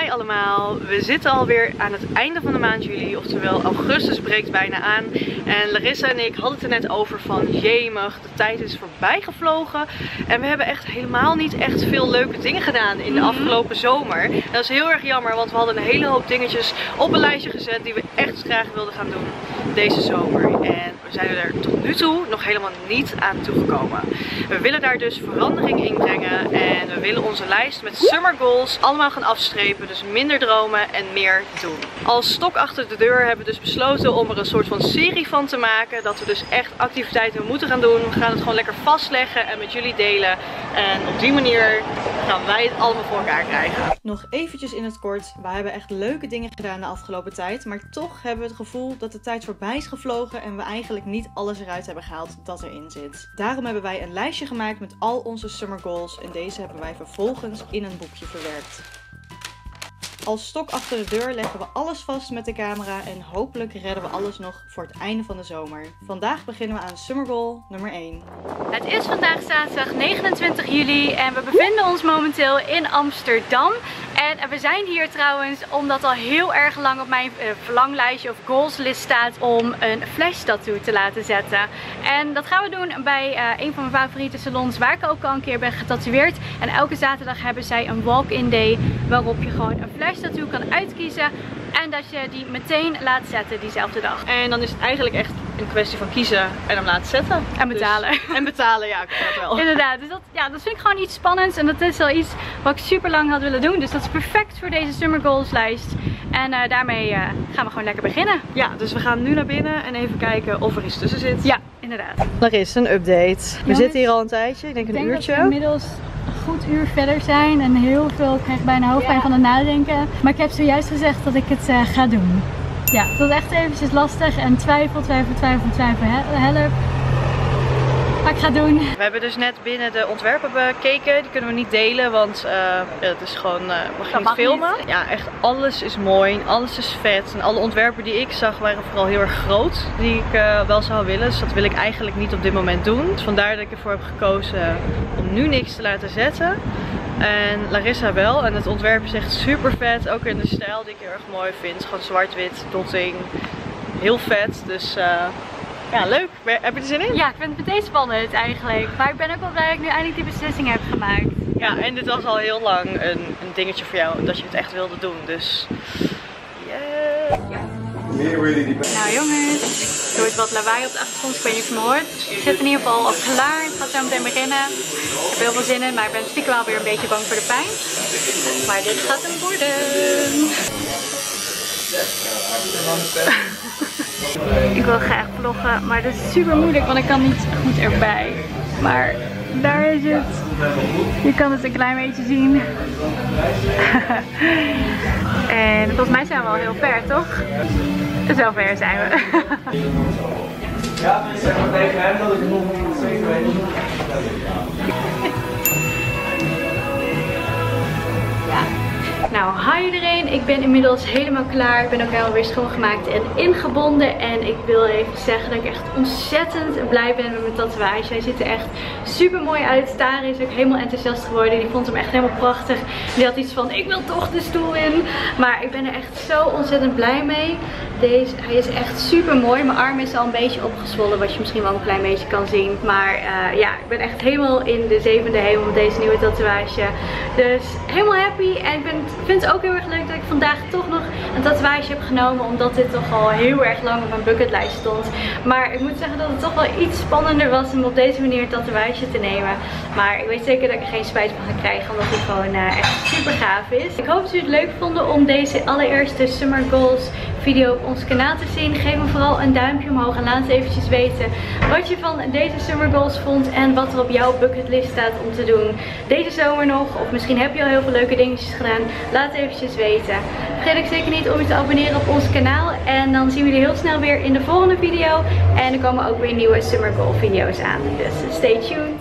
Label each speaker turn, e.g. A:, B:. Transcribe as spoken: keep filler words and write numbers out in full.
A: Hi allemaal, we zitten alweer aan het einde van de maand juli, oftewel augustus breekt bijna aan. En Larissa en ik hadden het er net over van jemig, de tijd is voorbij gevlogen. En we hebben echt helemaal niet echt veel leuke dingen gedaan in de afgelopen zomer. En dat is heel erg jammer, want we hadden een hele hoop dingetjes op een lijstje gezet die we echt graag wilden gaan doen deze zomer. En we zijn er tot nu toe nog helemaal niet aan toegekomen. We willen daar dus verandering in brengen en we willen onze lijst met summer goals allemaal gaan afstrepen. Dus minder dromen en meer doen. Als stok achter de deur hebben we dus besloten om er een soort van serie van te maken. Dat we dus echt activiteiten moeten gaan doen. We gaan het gewoon lekker vastleggen en met jullie delen. En op die manier gaan wij het allemaal voor elkaar krijgen. Nog eventjes in het kort. We hebben echt leuke dingen gedaan de afgelopen tijd. Maar toch hebben we het gevoel dat de tijd voorbij is gevlogen en we eigenlijk niet alles eruit hebben gehaald dat erin zit. Daarom hebben wij een lijstje gemaakt met al onze summer goals. En deze hebben wij vervolgens in een boekje verwerkt. Als stok achter de deur leggen we alles vast met de camera en hopelijk redden we alles nog voor het einde van de zomer. Vandaag beginnen we aan summer goal nummer één.
B: Het is vandaag zaterdag negenentwintig juli en we bevinden ons momenteel in Amsterdam. En we zijn hier trouwens omdat al heel erg lang op mijn verlanglijstje of goalslist staat om een flash tattoo te laten zetten. En dat gaan we doen bij uh, een van mijn favoriete salons waar ik ook al een keer ben getatoeëerd. En elke zaterdag hebben zij een walk-in day waarop je gewoon een flash tattoo kan uitkiezen. En dat je die meteen laat zetten diezelfde dag.
A: En dan is het eigenlijk echt een kwestie van kiezen en hem laten zetten.
B: En betalen.
A: Dus, en betalen, ja, ik dat wel.
B: Inderdaad, dus dat, ja, dat vind ik gewoon iets spannends. En dat is wel iets wat ik super lang had willen doen. Dus dat is perfect voor deze Summer Goals lijst. En uh, daarmee uh, gaan we gewoon lekker beginnen.
A: Ja, dus we gaan nu naar binnen en even kijken of er iets tussen zit.
B: Ja, inderdaad.
A: Larissa, een update. We
B: Jongens,
A: zitten hier al een tijdje, ik denk een
B: ik denk
A: uurtje.
B: Dat we inmiddels een goed uur verder zijn en heel veel, ik krijg bijna hoofdpijn ja. van het nadenken. Maar ik heb zojuist gezegd dat ik het uh, ga doen. Ja, dat was echt eventjes lastig en twijfel, twijfel, twijfel, twijfel, help. Maar ik ga het doen.
A: We hebben dus net binnen de ontwerpen bekeken. Die kunnen we niet delen, want uh, het is gewoon, uh, we gaan niet filmen. Niet. Ja, echt alles is mooi, alles is vet. En alle ontwerpen die ik zag waren vooral heel erg groot. Die ik uh, wel zou willen, dus dat wil ik eigenlijk niet op dit moment doen. Dus vandaar dat ik ervoor heb gekozen om nu niks te laten zetten. En Larissa wel. En het ontwerp is echt super vet. Ook in de stijl die ik heel erg mooi vind. Gewoon zwart-wit, dotting. Heel vet. Dus uh, ja, leuk. Heb je er zin in?
B: Ja, ik vind het meteen spannend eigenlijk. Maar ik ben ook wel blij dat ik nu eindelijk die beslissing heb gemaakt.
A: Ja, en dit was al heel lang een, een dingetje voor jou. Dat je het echt wilde doen. Dus yeah.
B: Nou jongens, er wordt wat lawaai op de achtergrond, ik weet niet of je me hoort. Ik zit in ieder geval al klaar, het gaat zo meteen beginnen. Ik heb heel veel zin in, maar ik ben stiekem wel weer een beetje bang voor de pijn. Maar dit gaat hem worden. Ik wil graag vloggen, maar dat is super moeilijk, want ik kan niet goed erbij. Maar daar is het. Je kan het een klein beetje zien. En volgens mij zijn we al heel ver, toch? Zo ver zijn we.
C: Ja, zeg maar tegen hem dat ik nog zeker weet.
B: Nou, hi iedereen. Ik ben inmiddels helemaal klaar. Ik ben ook helemaal weer schoongemaakt en ingebonden. En ik wil even zeggen dat ik echt ontzettend blij ben met mijn tatoeage. Hij ziet er echt super mooi uit. Tara is ook helemaal enthousiast geworden. Die vond hem echt helemaal prachtig. Die had iets van, ik wil toch de stoel in. Maar ik ben er echt zo ontzettend blij mee. Deze, hij is echt super mooi. Mijn arm is al een beetje opgezwollen, wat je misschien wel een klein beetje kan zien. Maar uh, ja, ik ben echt helemaal in de zevende hemel met deze nieuwe tatoeage. Dus helemaal happy. En ik ben, vind het ook heel erg leuk dat ik vandaag toch nog een tatoeage heb genomen. Omdat dit toch al heel erg lang op mijn bucketlijst stond. Maar ik moet zeggen dat het toch wel iets spannender was om op deze manier een tatoeage te nemen. Maar ik weet zeker dat ik er geen spijt van ga krijgen. Omdat het gewoon uh, echt super gaaf is. Ik hoop dat jullie het leuk vonden om deze allereerste Summer Goals video op ons kanaal te zien. Geef me vooral een duimpje omhoog en laat eventjes weten wat je van deze Summer Goals vond en wat er op jouw bucketlist staat om te doen deze zomer nog. Of misschien heb je al heel veel leuke dingetjes gedaan. Laat eventjes weten. Vergeet ook zeker niet om je te abonneren op ons kanaal. En dan zien we jullie heel snel weer in de volgende video. En er komen ook weer nieuwe Summer Goal video's aan. Dus stay tuned.